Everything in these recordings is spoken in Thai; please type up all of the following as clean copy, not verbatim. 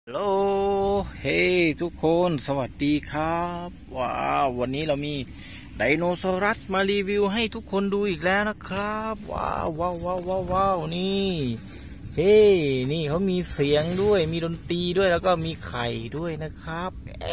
ฮัลโหลเฮ้ทุกคนสวัสดีครับว้าววันนี้เรามีไดโนเสาร์มารีวิวให้ทุกคนดูอีกแล้วนะครับว้าวว้าวว้าวว้าวว้าวนี่เฮ้นี่เขามีเสียงด้วยมีดนตรีด้วยแล้วก็มีไข่ด้วยนะครับ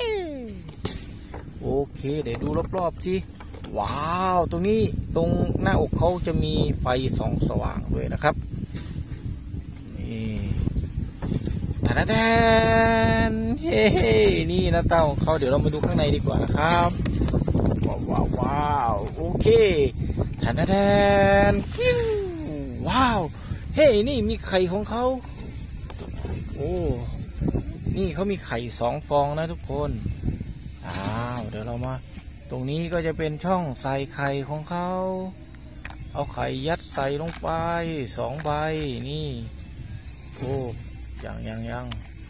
โอเคเดี๋ยวดูรอบๆสิว้าวตรงนี้ตรงหน้าอกเขาจะมีไฟส่องสว่างด้วยนะครับนี่แทนเฮ้นี่นะเต้าของเขาเดี๋ยวเรามาดูข้างในดีกว่านะครับว้าวโอเคแทนว้าวเฮ้นี่มีไข่ของเขาโอ้นี่เขามีไข่2 ฟองนะทุกคนเดี๋ยวเรามาตรงนี้ก็จะเป็นช่องใส่ไข่ของเขาเอาไข่ยัดใส่ลงไป2 ใบนี่โอ้ยัง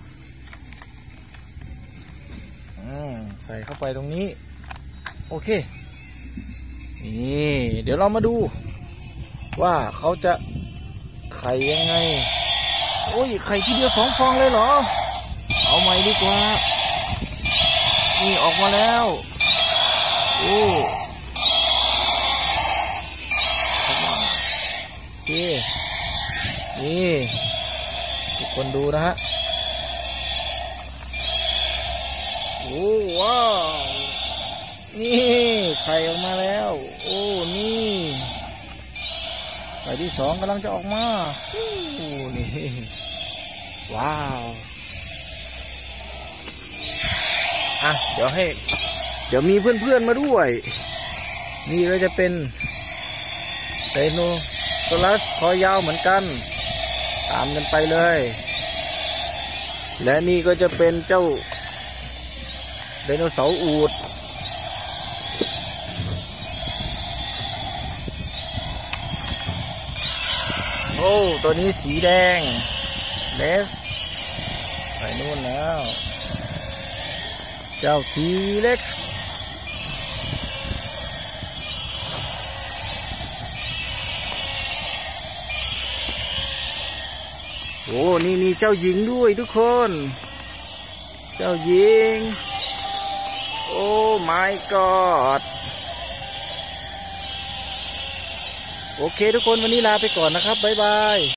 ใส่เข้าไปตรงนี้โอเคนี่เดี๋ยวเรามาดูว่าเขาจะไข่ยังไงโอ้ยไข่ทีเดียว2 ฟองเลยเหรอเอาใหม่ดีกว่านี่ออกมาแล้วโอ้โอเคนี่ทุกคนดูนะฮะโอ้ว้าวนี่ไข่ออกมาแล้วโอ้นี่ไข่ที่2กำลังจะออกมาโอ้นี่ว้าวเดี๋ยวมีเพื่อนๆมาด้วยนี่ก็จะเป็นไดโนเสาร์คอยาวเหมือนกันตามกันไปเลยและนี่ก็จะเป็นเจ้าไดโนเสาร์อูฐโอ้ตัวนี้สีแดงเลสไปนู่นแล้วเจ้าทีเล็กซ์โอ้นี่มีเจ้าหญิงด้วยทุกคนเจ้าหญิงโอ้ my god โอเคทุกคนวันนี้ลาไปก่อนนะครับบ๊ายบาย